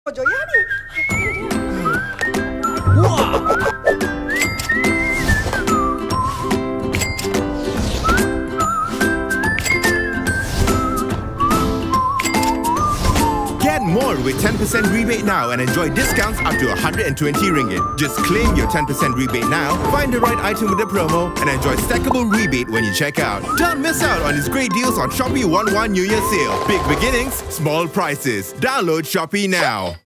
Joya nih. Get more with 10% rebate now and enjoy discounts up to 120 ringgit. Just claim your 10% rebate now, find the right item with the promo, and enjoy stackable rebate when you check out. Don't miss out on these great deals on Shopee 1/1 New Year sale. Big beginnings, small prices. Download Shopee now.